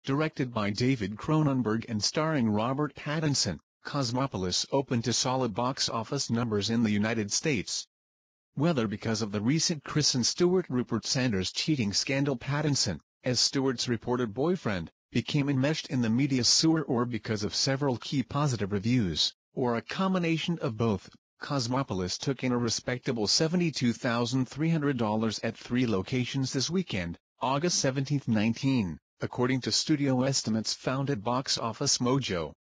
directed by David Cronenberg and starring Robert Pattinson, Cosmopolis opened to solid box office numbers in the United States. Whether because of the recent Kristen Stewart-Rupert Sanders cheating scandal, Pattinson, as Stewart's reported boyfriend, became enmeshed in the media sewer, or because of several key positive reviews, or a combination of both, Cosmopolis took in a respectable $72,300 at 3 locations this weekend, August 17, 19, according to studio estimates found at Box Office Mojo.